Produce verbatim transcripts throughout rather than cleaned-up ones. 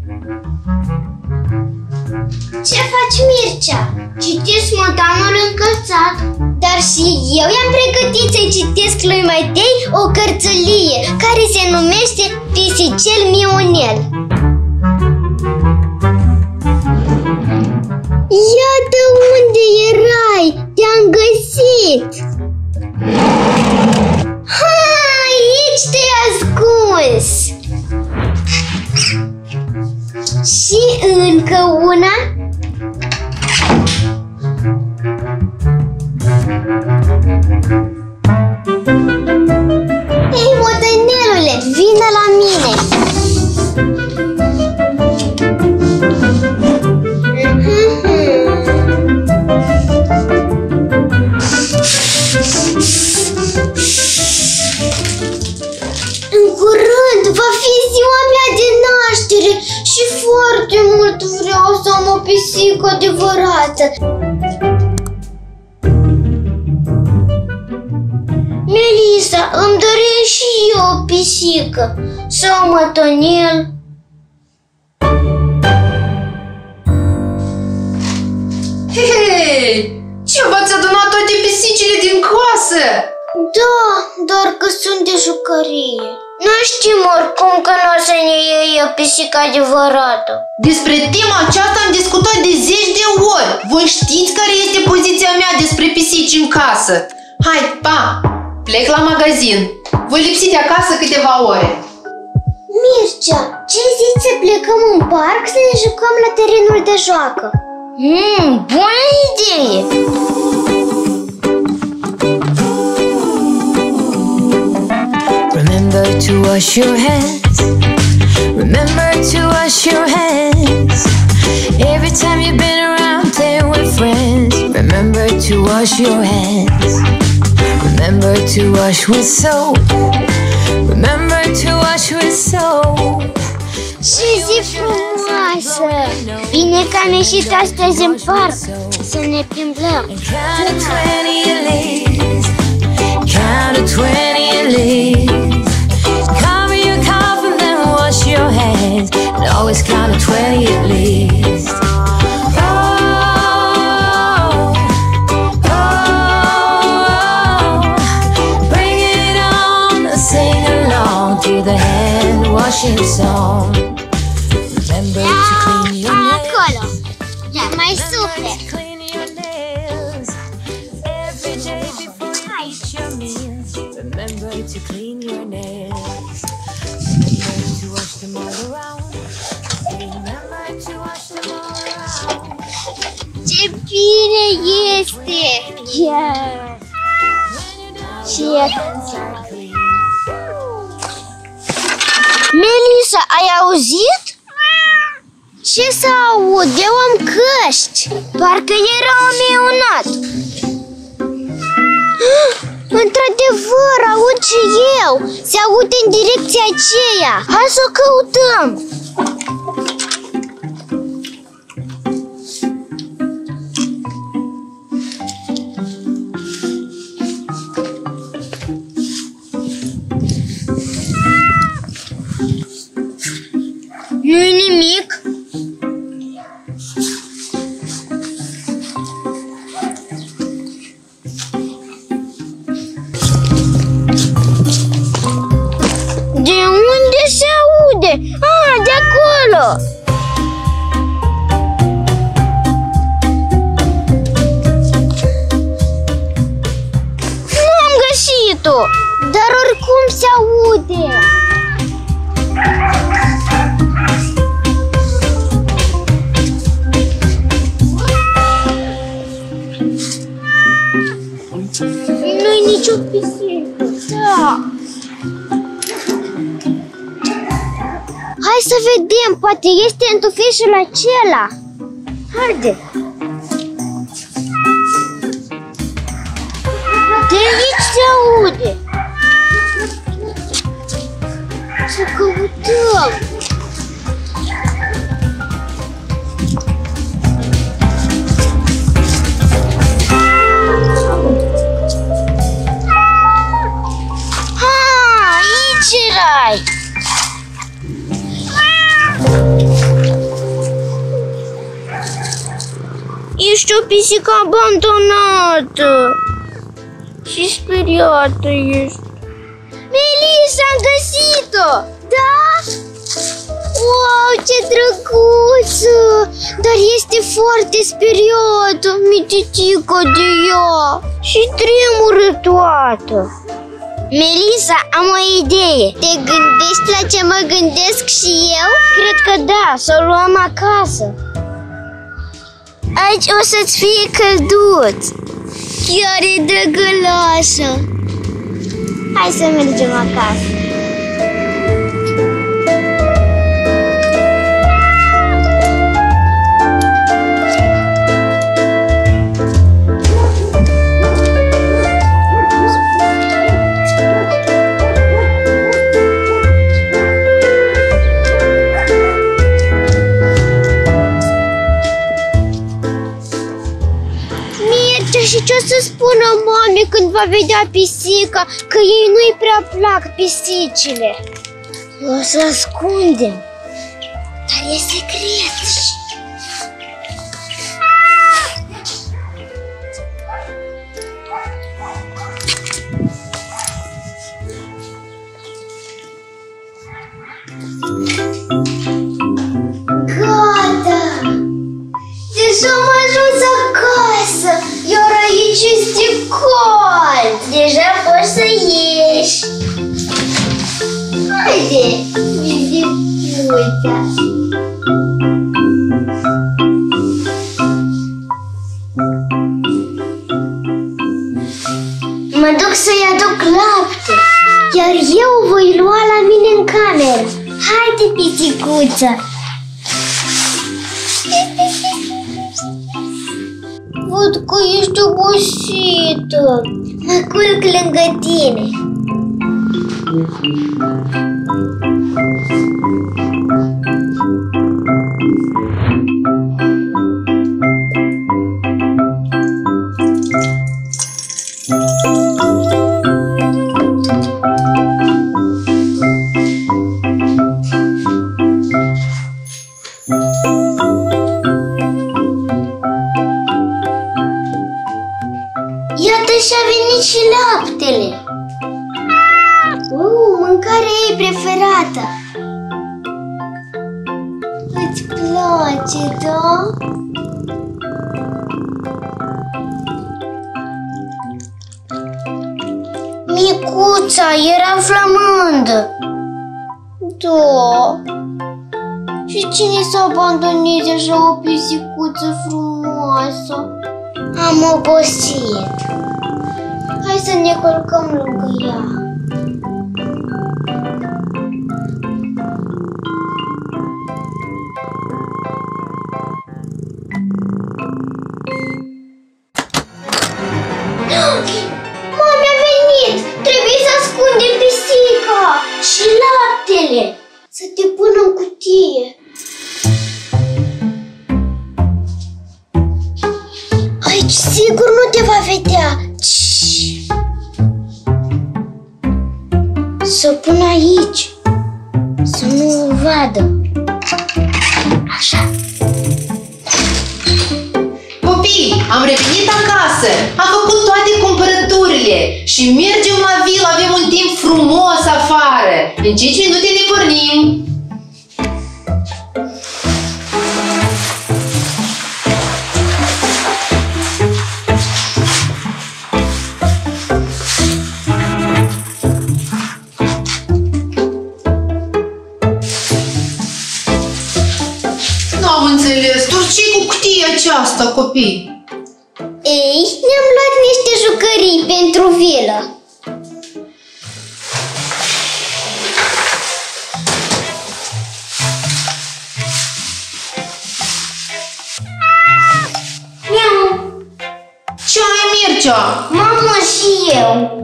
Ce faci, Mircea? Citesc Motanul încălțat. Dar și eu i-am pregătit să-i citesc lui Matei o cărțulie care se numește Pisicel Mionel. Iată unde erai! Te-am găsit! Ha, aici te-ai ascuns! Și încă una. Ei, motanelule, vină la mine! În curând va fi ziua mea de naștere și foarte mult vreau să am o pisică adevărată. Melissa, îmi doresc și eu o pisică sau motanel. Hei, ce v-ați adunat toate pisicile din casă? Da, doar că sunt de jucărie. Nu știm oricum că nu o să ne iei o pisică adevărată. Despre tema aceasta am discutat de zeci de ori. Voi știți care este poziția mea despre pisici în casă. Hai, pa! Plec la magazin. Voi lipsi de acasă câteva ore. Mircea, ce zici să plecăm în parc să ne jucăm la terenul de joacă? Mmm, bună idee! Remember to wash your hands. Remember to wash your hands. Every time you've been around playing with friends. Remember to wash your hands. Remember to wash with soap. Remember to wash with soap. Ce zi frumoasă! Bine că am ieșit astăzi în parc să ne plimbăm. Count to twenty and leave. Count to twenty and leave. Cover your cough and then wash your hands. And always count to twenty at least. Oh, oh, oh. Bring it on, sing along to the hand washing song. Remember to clean your nails. Acolo! Ia mai suflet! Clean your nails every day before you eat your meals. Remember to clean your nails. Remember to wash them all around. Remember to wash them all around. Ce bine este! Yeah. Și Melissa, ai auzit? Ce să aud? Eu am căști. Parcă era omeunat. Într-adevăr, aud și eu. Se aude în direcția aceea. Hai să o căutăm. Nu-i nimic. De unde se aude? Ah, de acolo! Nu am găsit-o, dar oricum se aude. Nu-i nicio pisică. Da. Hai să vedem, poate este în tufișul acela. Haide. De aici se aude. Să căutăm. Ha, aici erai. o pisică abandonată. Și speriată ești. Melissa, am găsit-o! Da? Wow, ce drăguță! Dar este foarte speriată, mititică de ea. Și tremură toată. Melissa, am o idee. Te gândești la ce mă gândesc și eu? Cred că da, să o luăm acasă. Aici o să-ți fie călduț. Chiar e drăgălașă. Hai să mergem acasă. Și ce o să spună mami când va vedea pisica, că ei nu-i prea plac pisicile? O să ascundem, dar e secret. Gata! Deja am ajuns acasă, iar aici este cald. Deja poți să ieși. Haide, vizicuța. Mă duc să-i aduc lapte, iar eu o voi lua la mine în cameră. Haide, pisicuță. Văd că ești obosită. Mă culc lângă tine. Iată și-a venit și laptele. Uh, mâncarea ei preferată. Îți place, da? Micuța, era flămândă. Da. Și cine să abandoneze așa o pisicuță frumoasă? Am obosit. Hai să ne culcăm lângă ea. Mami a venit! Trebuie să ascundem pisica și laptele. Să te pun în cutie. Aici sigur nu te va vedea. Să pun aici, să nu o vadă. Așa. Copii, am revenit acasă. Am făcut toate cumpărăturile și mergem la vilă, avem un timp frumos afară. În cinci minute ne pornim. Aceasta, copii? Ei, ne-am luat niște jucării pentru vilă. Miau. Ce ai, Mircea? Mamă, și eu.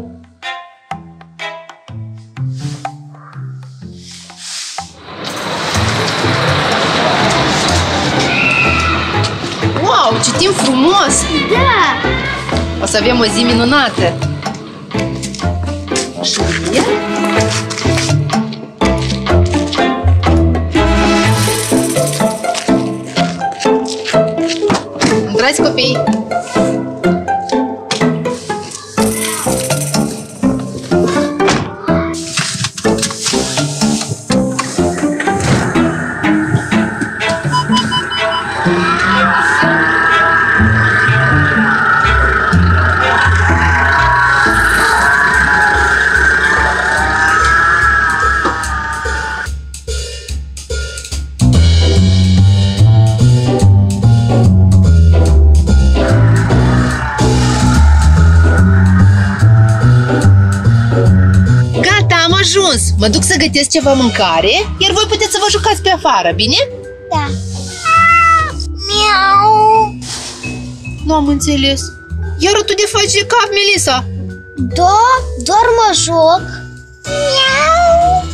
Wow, ce timp frumos! Da! O să avem o zi minunată! Și Intrați, copii! copii! Mă duc să gătesc ceva mâncare, iar voi puteți să vă jucați pe afară, bine? Da. Miau. Nu am înțeles. Iar tu de faci de cap, Melissa? Da, doar mă joc. Miau.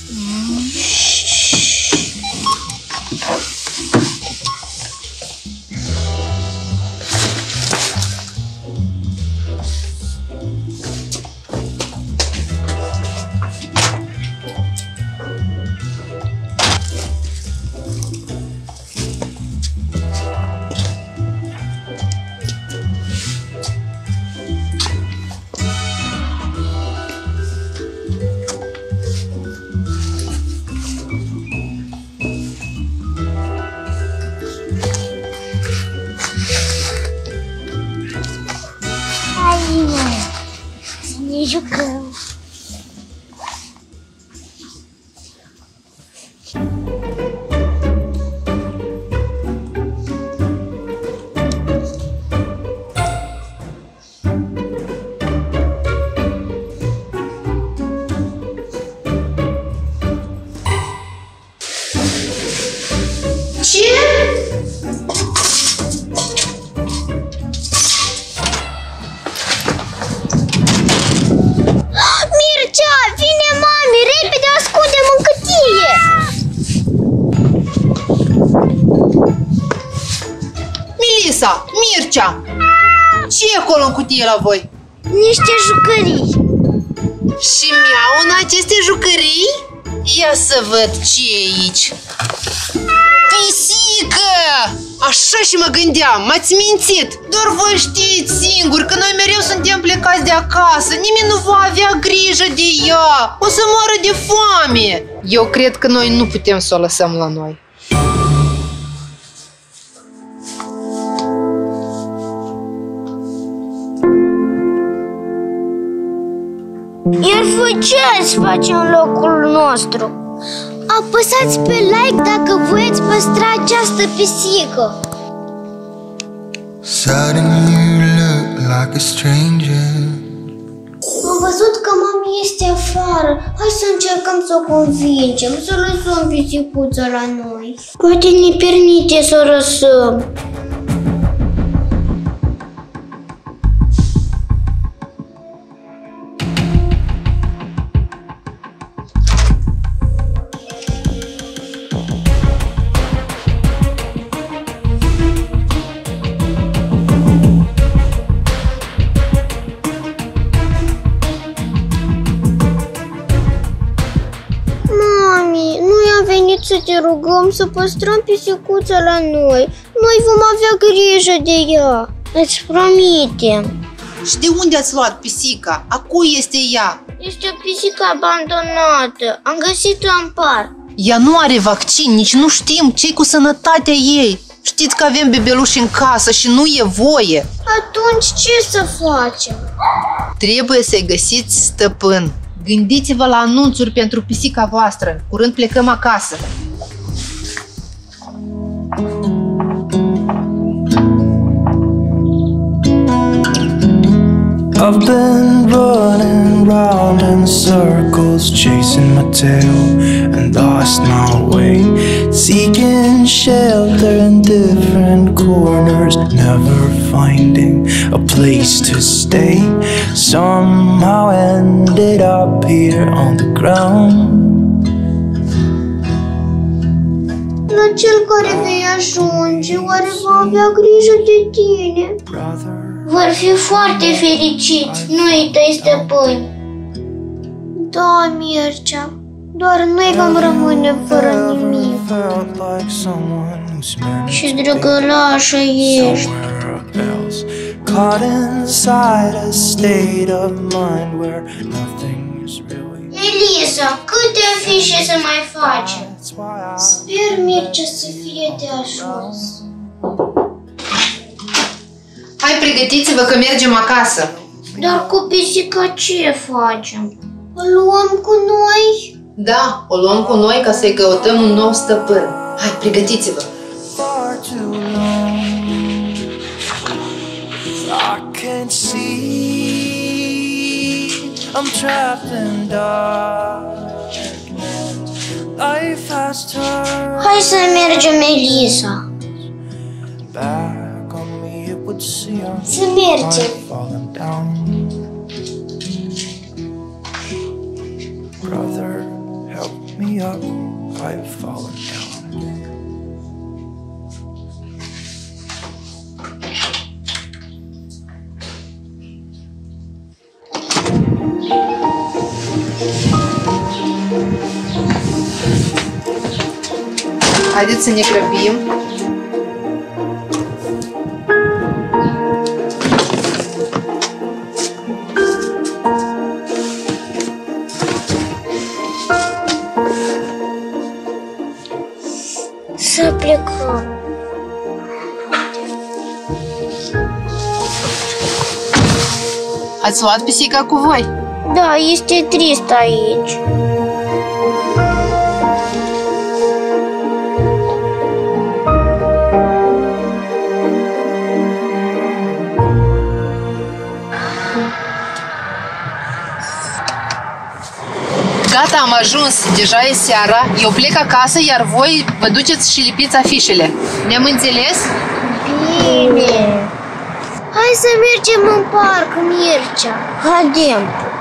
Să ne jucăm. Ce? Mircea, vine mami, repede ascundem în cutie. Melissa, Mircea, ce e acolo în cutie la voi? Niște jucării. Și mi-au în aceste jucării? Ia să văd ce e aici. Pisică! Așa și mă gândeam, m-ați mințit. Doar voi știți singur că noi mereu suntem plecați de acasă. Nimeni nu va avea grijă de ea. O să moară de foame. Eu cred că noi nu putem să o lăsăm la noi. Iar voi ce ați face în locul nostru? Apăsați pe like dacă voiți păstra această pisică. Suddenly you look like a stranger. Am văzut că mami este afară. Hai să încercăm să o convingem, să lăsăm pisicuța la noi. Poate ne permite să o lăsăm. Să te rugăm să păstrăm pisicuța la noi. Noi vom avea grijă de ea. Îți promitem. Și de unde ați luat pisica? A cui este ea? Este o pisică abandonată. Am găsit-o în parc. Ea nu are vaccin, nici nu știm ce-i cu sănătatea ei. Știți că avem bebeluși în casă și nu e voie. Atunci ce să facem? Trebuie să-i găsiți stăpân. Gândiți-vă la anunțuri pentru pisica voastră. Curând plecăm acasă. I've been running round in circles, chasing my tail and lost my way, seeking shelter in different corners, never finding a place to stay. Somehow ended up here on the ground. La cel care vei ajunge, oare va avea grijă de tine? Vor fi foarte fericiți, noi tăi stăpâni. Da, Mircea, doar noi vom rămâne fără nimic. Și drăgălașă ești. else. Caught inside a state of mind where nothing is really. Elisa, câte afișe să mai facem? That's why I Sper Mircea să fie de ajuns. Hai, pregătiți-vă că mergem acasă. Dar cu pisica ce facem? O luăm cu noi? Da, o luăm cu noi ca să-i căutăm un nou stăpân. Hai, pregătiți-vă. far too long. I can't see. I'm trapped in darkness. Life has turned Hai să mergem, Elisa. back on me. It would seem Să mergem. I've fallen down. Brother, help me up. I've fallen down. Haideți să ne grăbim. Să plecăm. Ați luat pisica cu voi? Da, este trist aici. Gata, am ajuns. Deja e seara. Eu plec acasă, iar voi vă duceți și lipiți afișele. Ne-am înțeles? Bine. Hai să mergem în parc, Mircea. Haidem.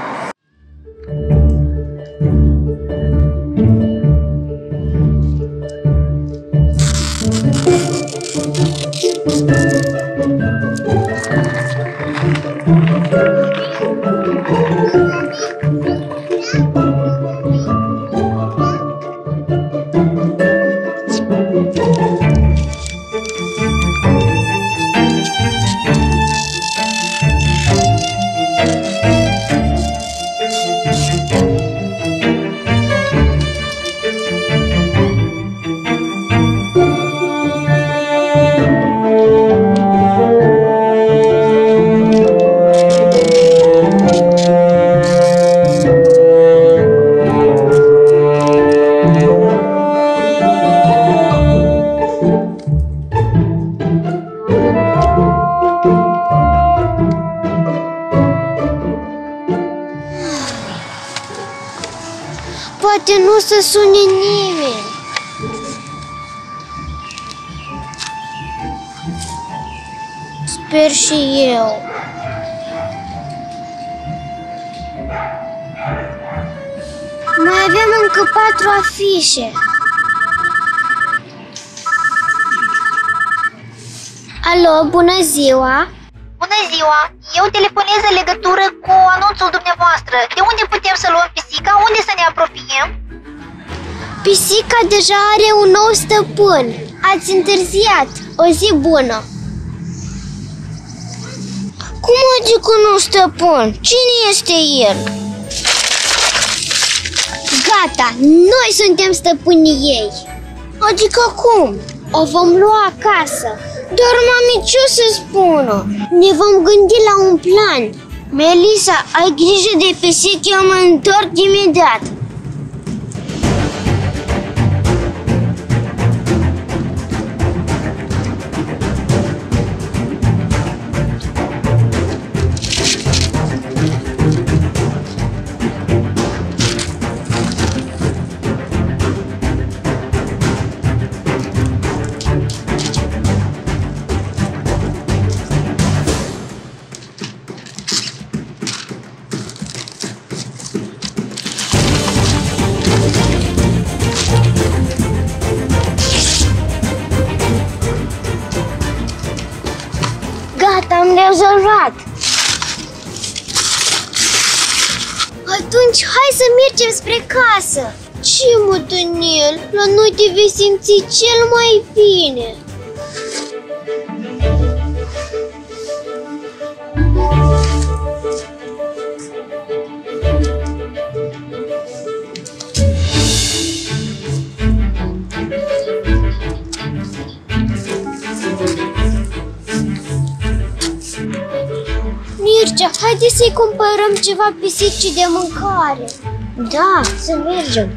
Poate nu o să sune nimeni. Sper și eu. Mai avem încă patru afișe. Alo, bună ziua! Bună ziua! Eu telefonez în legătură cu anunțul dumneavoastră. De unde putem să luăm pisica? Unde să ne apropiem? Pisica deja are un nou stăpân. Ați întârziat. O zi bună. Cum adică nu stăpân? Cine este el? Gata, noi suntem stăpânii ei. Adică cum? O vom lua acasă. Dar mami, ce o să spună? Ne vom gândi la un plan. Melissa, ai grijă de pisică, eu mă întorc imediat. Gata, am rezolvat. Atunci, hai să mergem spre casă. Ce, mă, Daniel? La noi te vei simți cel mai bine. Mircea, haide să-i cumpărăm ceva pisicii de mâncare. Da, să mergem.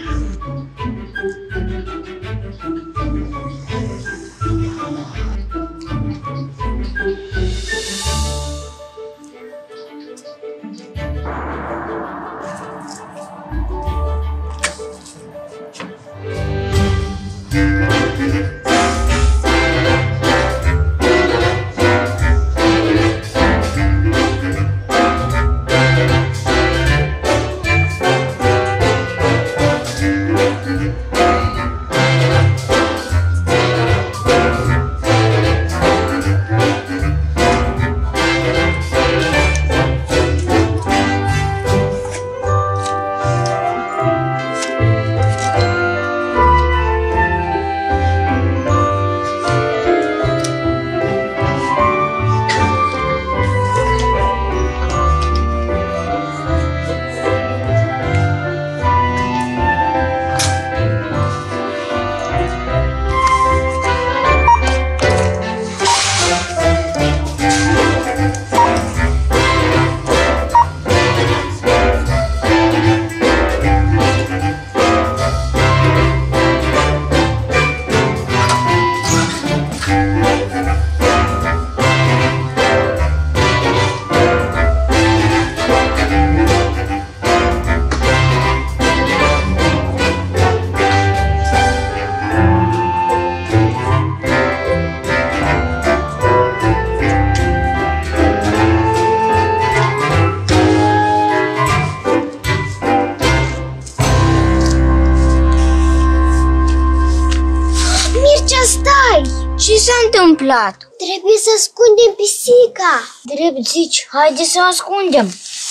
Ce s-a întâmplat? Trebuie să ascundem pisica. Drept zici, haide să o ascundem.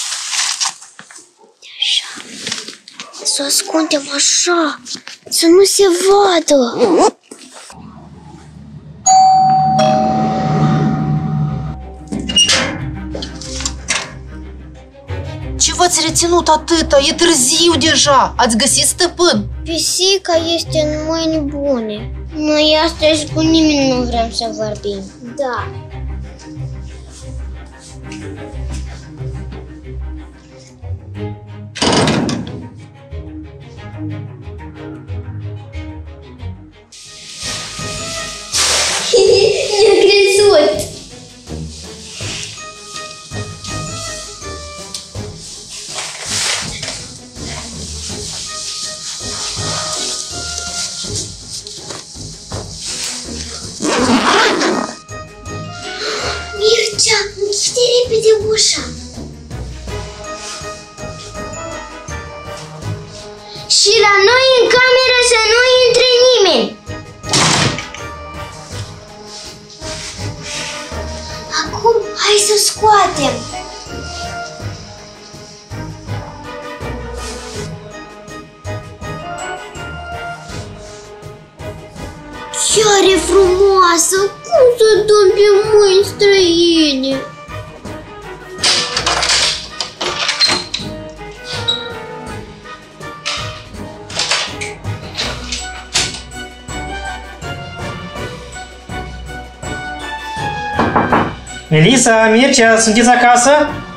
Așa. Să o ascundem așa, să nu se vadă. Ce v-ați reținut atâta? E târziu deja. Ați găsit stăpân? Pisica este în mâini bune. Noi astăzi cu nimeni nu vrem să vorbim. Da. I-a crezut! Mircea, închide repede ușa. Și la noi în cameră să nu intre nimeni. Acum, hai să scoatem. Chiar e frumoasă! Cum să dăm pe mâini străine? Melissa, Mircea, sunteți acasă?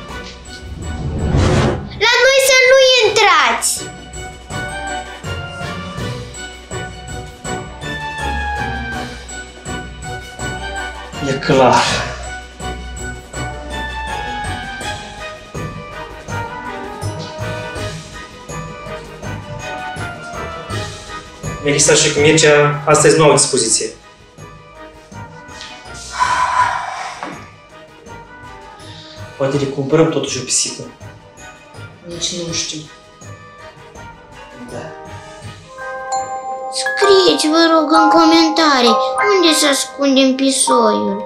La noi să nu intrați! E clar. Melissa și cu Mircea, astăzi nu au dispoziție. Poate le cumpărăm totuși o pisică. Nici nu știu. Da. Scrieți, vă rog, în comentarii unde să ascundem pisoiul.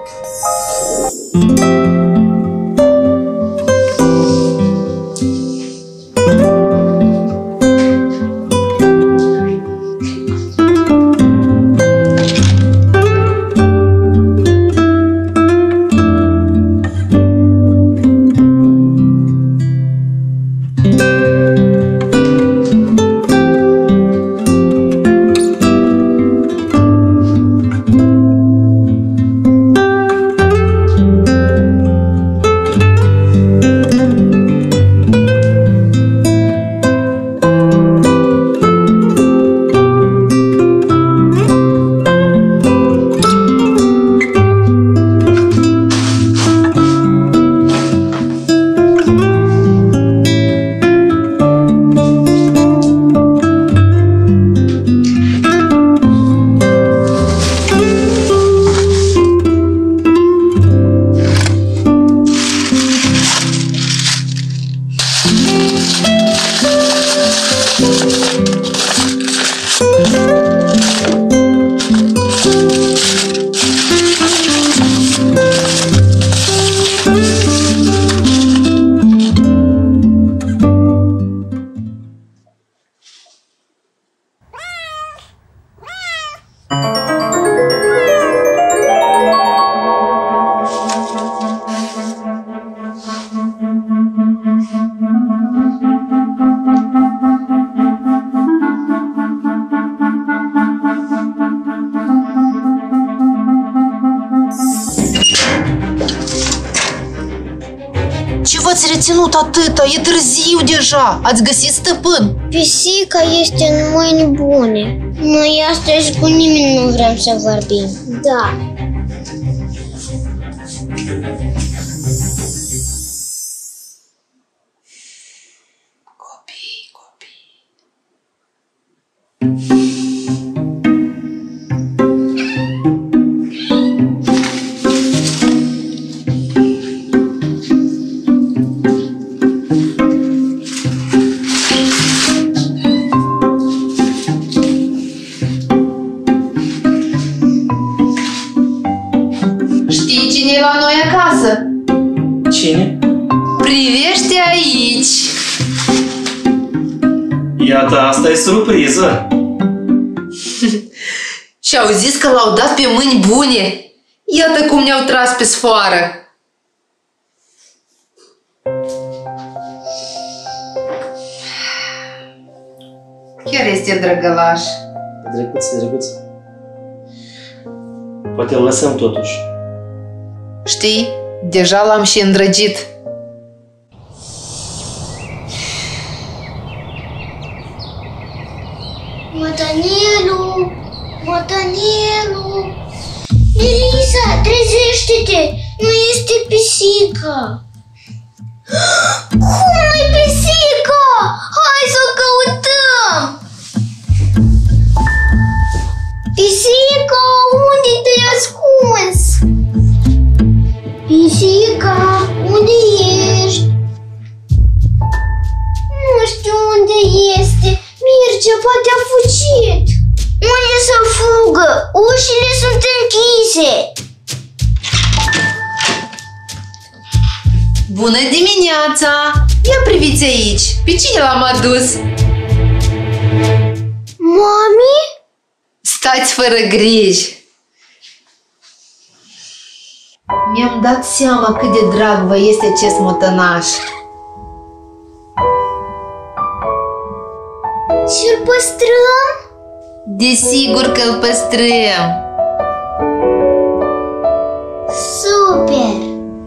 Ce v-ați reținut atâta? E târziu deja. Ați găsit stăpân? Pisica este în mâini bune. Noi astăzi cu nimeni nu vrem să vorbim. Da. Copii, copii. Știi cine e la noi acasă? Cine? Privește aici! Iată, asta e surpriză. Și-au zis că l-au dat pe mâini bune. Iată cum ne-au tras pe sfoară. Chiar este drăgălaș. E drăguț, e drăguț. Poate îl lăsăm totuși. Știi, deja l-am și îndrăgit. Mătănielu! Mătănielu! Elisa, trezește-te! Nu este pisica! Cum nu-i pisica? Hai să o căutăm! Pisica, unde te-ai ascuns? Pisica, unde ești? Nu știu unde este. Mircea poate a fugit. Unde să fugă? Ușile sunt închise. Bună dimineața! Ia priviți aici! Pe cine l-am adus? Mami? Stați fără griji! Mi-am dat seama cât de drag vă este acest mătănaș. Și-l păstrăm? Desigur că îl păstrăm! Super!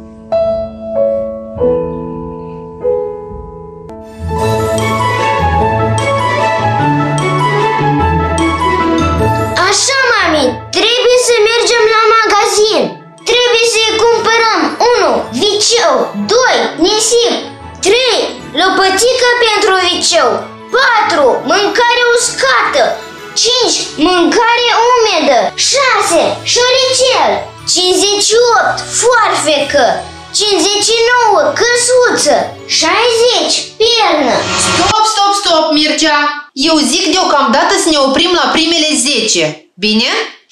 Așa, mami, trebuie să mergem la magazin. Trebuie să-i cumpărăm unu. Viceu, doi. Nisip, trei. Lopățică pentru viceu, patru. Mâncare uscată, cinci. Mâncare umedă, șase. Șoricel, cincizeci și opt. Foarfecă, cincizeci și nouă. Căsuță, șaizeci. Pernă. Stop, stop, stop, Mircea! Eu zic deocamdată să ne oprim la primele zece. Bine?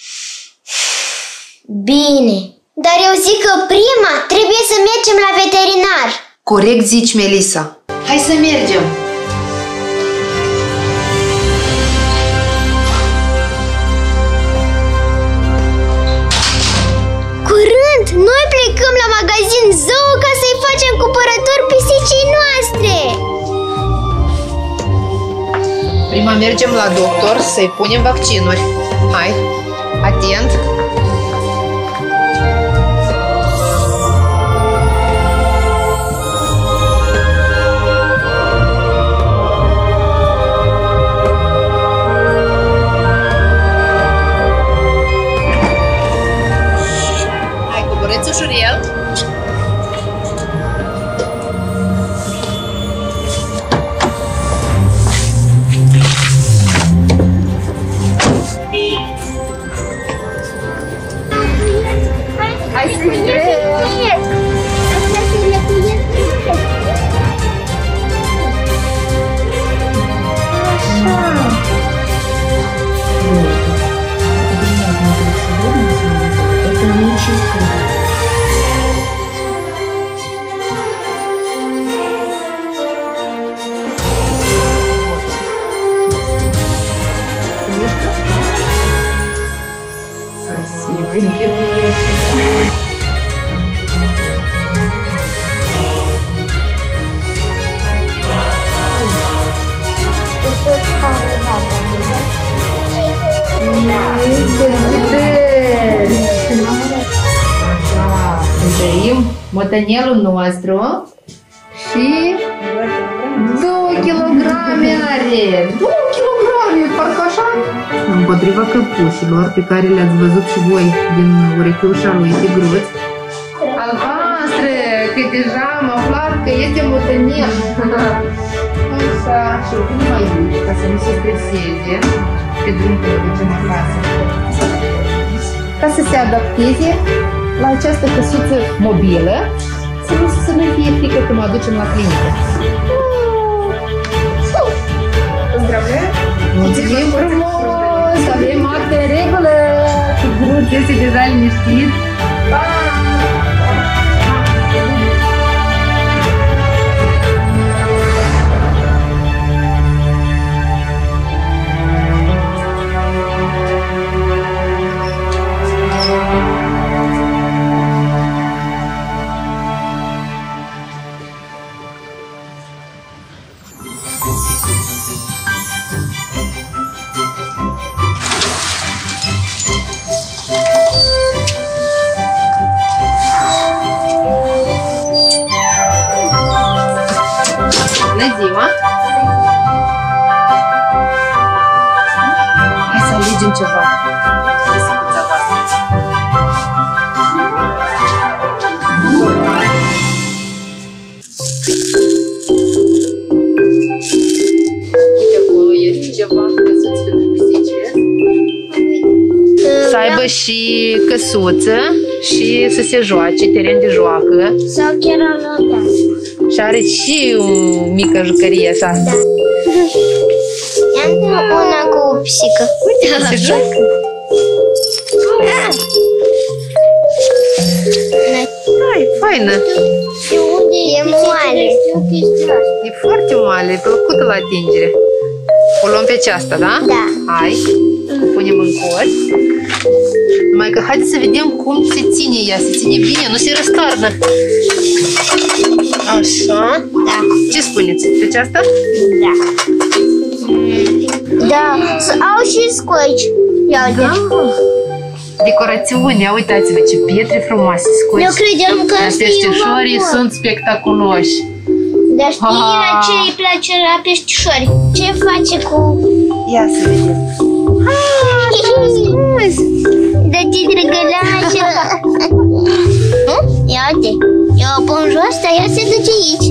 Bine, dar eu zic că prima trebuie să mergem la veterinar. Corect zici, Melissa. Hai să mergem. Curând, noi plecăm la magazin Zoo ca să-i facem cumpărături pisicii noastre. Prima mergem la doctor să-i punem vaccinuri. Hai, atent! Hai, coborâți ușurel! Hai să recuiesc! Asta să recuiesc! Așa! Mătănelul nostru Și două kilograme are! două kilograme, parcă așa? Împotriva căpușilor pe care le-ați văzut și voi din urechiușa lui Tigruț. Albastră, că deja am aflat că este motănel. Așa, și o pun mai mic, ca să nu se streseze pe drum când o ducem acasă. Ca să se adapteze la această căsuță mobilă, să nu să nu fie frică când o aducem la clinică. Поздравляю! Mulțumim frumos! Avem acte în regulă! Tigruț este deja liniștit! Pa! Bună ziua! Hai să alegem ceva. Resipuța voastră. Uite acolo este ceva căsuț pentru pisici. Să aibă și căsuță și să se joace, teren de joacă. Sau chiar la Și are și o mică jucărie așa. Da. Ia una cu o pisică. Uite, se joacă. Da, e faină. E moale. E foarte moale, e plăcută la atingere. O luăm pe aceasta, da? Da. Hai, o punem în colț. Numai că haideți să vedem cum se ține ea. Se ține bine, nu se răstoarnă. Așa? Da. Ce spuneți? Pe aceasta? Da. Da. Au și scoici. Ia uite. Decorațiunea, uitați-vă ce pietre frumoase, scoici. Eu credeam că peștișorii sunt spectaculoși. Dar știi la ce îi place la peștișori? Ce face cu... Ia să vedem. Da ce drăgălașă! Ia uite, eu o pun jos, dar ea se duce aici.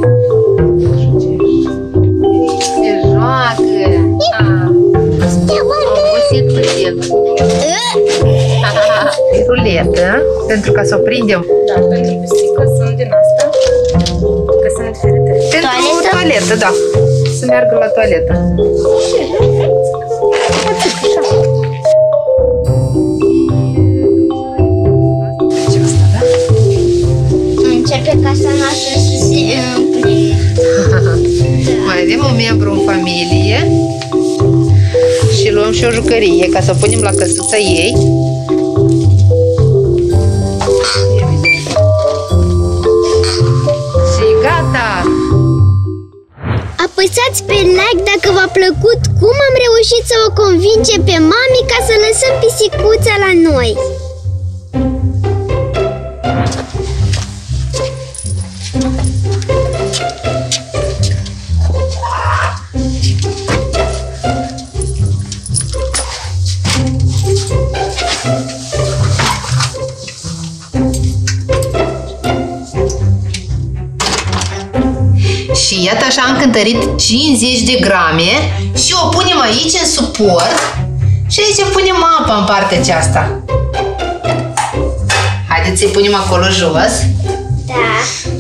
Se joacă! Am obosit puțin. E ruletă, pentru ca să o prindem. Da, pentru pisică sunt din asta, că sunt diferite. Pentru Toaletă? toaletă, da. Să meargă la toaletă. Aceasta, da? Începe casa noastră să se umple. Mai avem un membru în familie și luăm și o jucărie ca să o punem la căsuța ei. Și gata! Apăsați pe like dacă v-a plăcut cum am reușit să o convingem pe mami ca să lăsăm pisicuța la noi. Și iată așa am cântărit cincizeci de grame și o punem aici în suport și aici punem apa în partea aceasta. Haideți să-i punem acolo jos. Da.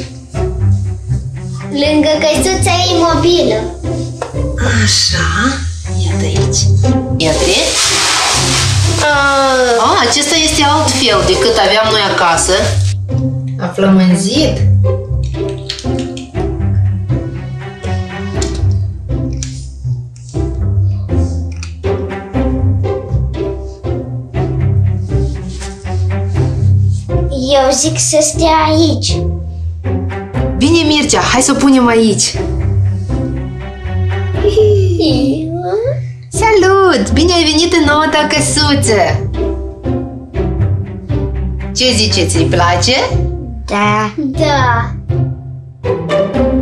Lângă căsuța ei mobilă. Așa, iată aici. Iată. Ah, acesta este altfel decât aveam noi acasă. A flămânzit. Eu zic să stea aici. Bine, Mircea, hai să o punem aici. Salut! Bine ai venit în noua ta căsuță! Ce ziceți, îi place? Da. Da.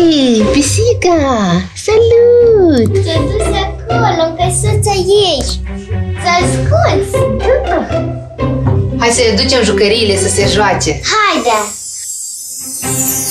Hei, pisica! Salut! S-a dus acolo, în căsuța ei. S-a ascuns. Hai să-i ducem jucăriile să se joace. Haide!